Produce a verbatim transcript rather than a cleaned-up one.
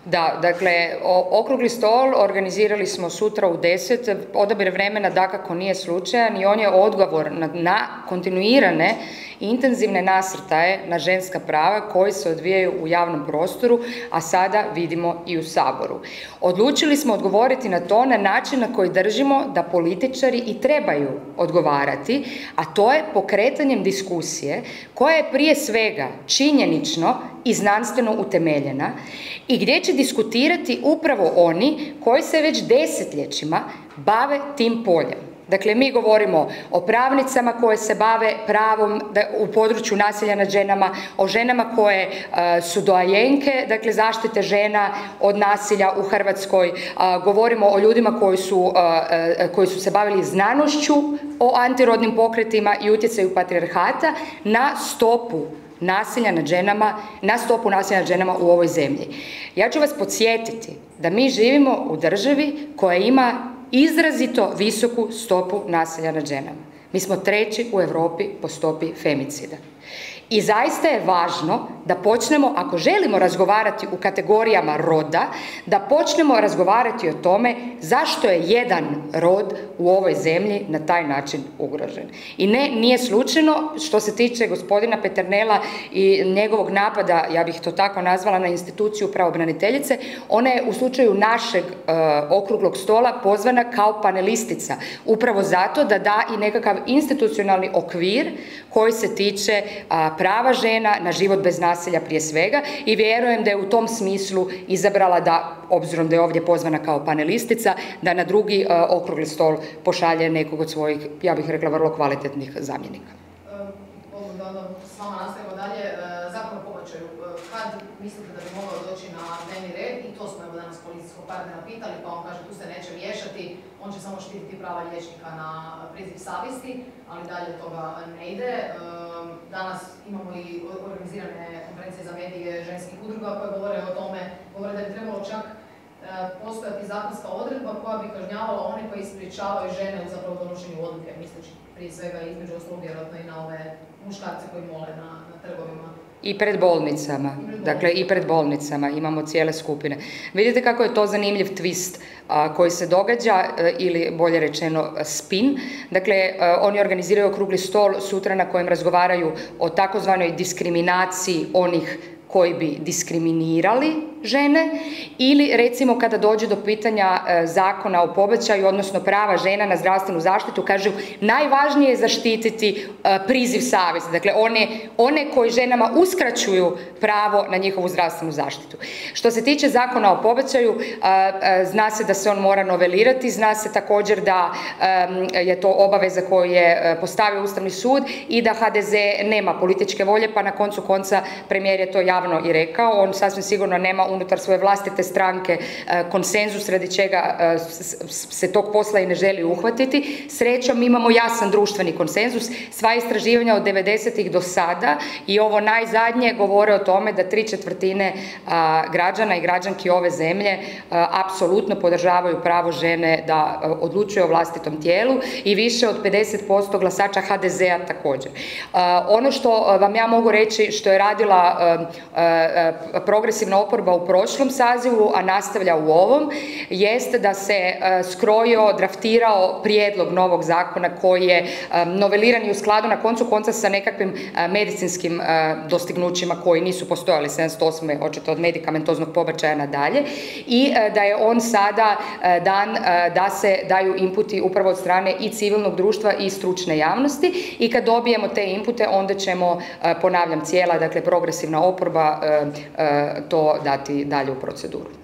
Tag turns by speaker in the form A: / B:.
A: Da, dakle, okrugli stol organizirali smo sutra u deset, odabir vremena dakako nije slučajan i on je odgovor na, na kontinuirane i intenzivne nasrtaje na ženska prava koji se odvijaju u javnom prostoru, a sada vidimo i u Saboru. Odlučili smo odgovoriti na to na način na koji držimo da političari i trebaju odgovarati, a to je pokretanjem diskusije koja je prije svega činjenično i znanstveno utemeljena i gdje će diskutirati upravo oni koji se već desetljećima bave tim poljem. Dakle, mi govorimo o pravnicama koje se bave pravom u području nasilja nad ženama, o ženama koje uh, su doajenke, dakle zaštite žena od nasilja u Hrvatskoj, uh, govorimo o ljudima koji su, uh, uh, koji su se bavili znanošću o antirodnim pokretima i utjecaju patrijarhata na stopu nasilja nad ženama, na stopu nasilja nad ženama u ovoj zemlji. Ja ću vas podsjetiti da mi živimo u državi koja ima izrazito visoku stopu nasilja nad ženama. Mi smo treći u Europi po stopi femicida. I zaista je važno da počnemo, ako želimo razgovarati u kategorijama roda, da počnemo razgovarati o tome zašto je jedan rod u ovoj zemlji na taj način ugrožen. I ne, nije slučajno što se tiče gospodina Peternela i njegovog napada, ja bih to tako nazvala, na instituciju pravobraniteljice, ona je u slučaju našeg e, okruglog stola pozvana kao panelistica, upravo zato da da i nekakav institucionalni okvir koji se tiče a, prava žena na život bez nasilja prije svega i vjerujem da je u tom smislu izabrala da, obzirom da je ovdje pozvana kao panelistica, da na drugi uh, okrugli stol pošalje nekog od svojih, ja bih rekla, vrlo kvalitetnih zamjenika.
B: Mogu da onda s vama nastavimo dalje. Zakon o pobačaju, kad mislite da bi mogao doći na dnevni red? I to smo evo danas policijskog partnera pitali, pa on kaže tu se neće miješati, on će samo štititi prava liječnika na priziv savjesti, ali dalje toga ne ide. Danas imamo i organizirane konferencije za medije ženskih udruga koje govore o tome, govore da bi trebalo čak postojati zakonska odredba koja bi kažnjavala one koji sprječavaju žene u zapravo donošenju odluke, misleći prije svega između ostalog vjerojatno i na ove muškarce koji mole na, na trgovima.
A: I pred bolnicama, dakle i pred bolnicama imamo cijele skupine. Vidite kako je to zanimljiv twist a, koji se događa, a, ili bolje rečeno spin. Dakle, a, oni organiziraju okrugli stol sutra na kojem razgovaraju o takozvanoj diskriminaciji onih koji bi diskriminirali žene ili recimo kada dođe do pitanja e, zakona o pobačaju, odnosno prava žena na zdravstvenu zaštitu, kažu najvažnije je zaštititi e, priziv savjesti, dakle one, one koji ženama uskraćuju pravo na njihovu zdravstvenu zaštitu. Što se tiče zakona o pobačaju, e, e, zna se da se on mora novelirati, zna se također da e, je to obaveza koju je postavio Ustavni sud i da H D Z nema političke volje, pa na koncu konca premijer je to javno i rekao, on sasvim sigurno nema unutar svoje vlastite stranke konsenzus radi čega se tog posla i ne želi uhvatiti. Srećom imamo jasan društveni konsenzus, sva istraživanja od devedesetih do sada i ovo najzadnje govore o tome da tri četvrtine građana i građanki ove zemlje apsolutno podržavaju pravo žene da odlučuju o vlastitom tijelu i više od pedeset posto glasača H D Z-a također. Ono što vam ja mogu reći što je radila progresivna oporba u prošlom sazivu, a nastavlja u ovom, jest da se skrojio, draftirao prijedlog novog zakona koji je noveliran i u skladu na koncu konca sa nekakvim medicinskim dostignućima koji nisu postojali sedamdeset osme očito od medikamentoznog pobačaja nadalje i da je on sada dan da se daju inputi upravo od strane i civilnog društva i stručne javnosti i kad dobijemo te inpute onda ćemo, ponavljam, cijela, dakle progresivna oporba to dati dalje u proceduru.